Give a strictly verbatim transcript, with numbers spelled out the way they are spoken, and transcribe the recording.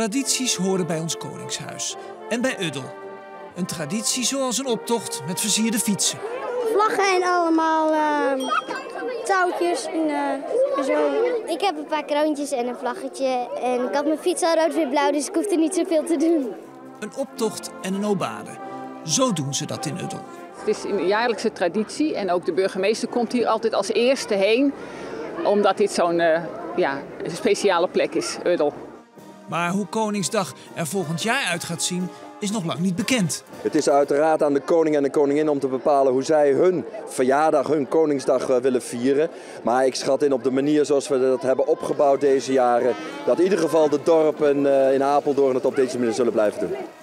Tradities horen bij ons koningshuis en bij Uddel. Een traditie zoals een optocht met versierde fietsen. Vlaggen en allemaal uh, touwtjes en, uh, en zo. Ik heb een paar kroontjes en een vlaggetje. En ik had mijn fiets al rood-wit-blauw, dus ik hoefde niet zoveel te doen. Een optocht en een obade. Zo doen ze dat in Uddel. Het is een jaarlijkse traditie en ook de burgemeester komt hier altijd als eerste heen. Omdat dit zo'n uh, ja, speciale plek is, Uddel. Maar hoe Koningsdag er volgend jaar uit gaat zien, is nog lang niet bekend. Het is uiteraard aan de koning en de koningin om te bepalen hoe zij hun verjaardag, hun Koningsdag willen vieren. Maar ik schat in op de manier zoals we dat hebben opgebouwd deze jaren, dat in ieder geval de dorpen in Apeldoorn het op deze manier zullen blijven doen.